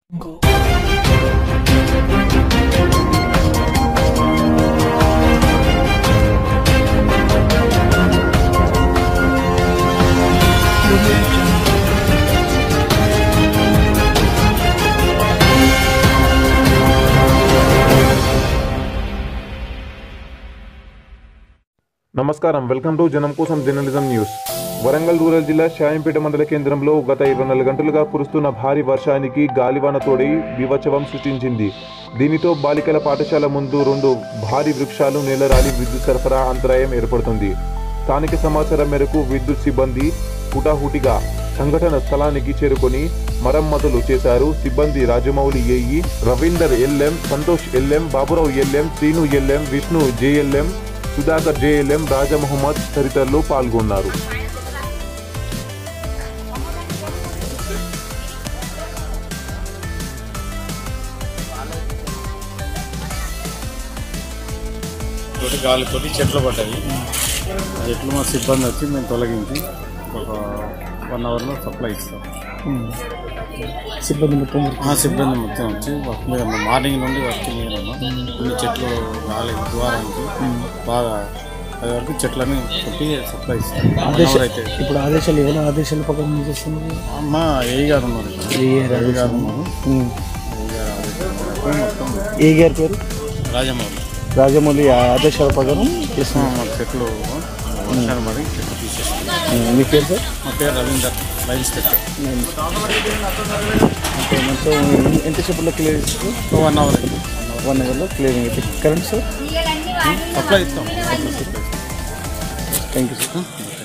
Go. నమస్కారం welcome to జనం కోసం జర్నలిజం న్యూస్. వరంగల్ రూరల్ జిల్లా షాయంపేట మండల కేంద్రంలో గత 24 గంటలుగా కురుస్తున్న భారీ వర్షానికి గాలివాన తోడి బీభత్సవం సృష్టించింది. దీనితో బాలికల పాఠశాల ముందు 2 భారీ వృక్షాలు నేలరాలి విద్యుత్ సరఫరా అంతరాయం ఏర్పడుతుంది. స్థానిక సమాచారం మేరకు విద్యుత్ సిబ్బంది హుటాహుటిగా సంఘటన స్థలానికి చేరుకొని మరమ్మతులు చేశారు. సిబ్బంది Rajamouli AE, Ravinder LM, Santosh LM, Baburao LM, Srinu LM, Vishnu JLM, Sudhakar JLM, Raja Mohammad తదితరులు పాల్గొన్నారు. గాలితోటి చెట్లు పడ్డాయి. చెట్లు మా సిబ్బంది వచ్చి మేము తొలగించి ఒక 1 అవర్లో సప్లై ఇస్తాం. సిబ్బంది మొత్తం వచ్చి వర్క్ మీద మార్నింగ్ నుండి వర్క్ మీద కొన్ని చెట్లు గాలి ద్వారానికి బాగా అది వరకు చెట్లని కొట్టి సప్లై ఇస్తాం. అయితే ఇప్పుడు ఆదేశాలు ఏమైనా ఆదేశాల ప్రకారం చేస్తున్నారు. అమ్మ ఏ గారు ఉన్నారు, ఏ గారి పేరు రాజమౌళి ఆదేశాల ప్రకారం చేస్తున్నాం. చెట్లు వర్షాలు పడి చెట్లు తీసేస్తాం. మీ పేరు సార్? మా పేరు రవీందర్, లైన్ ఇన్స్పెక్టర్. మొత్తం ఎంతసేపులో క్లియర్ చేస్తారు? 1 అవర్. 1 అవర్లో క్లియరింగ్ అయితే కరెంట్ సార్ సప్లై ఇస్తాం. Thank you sir.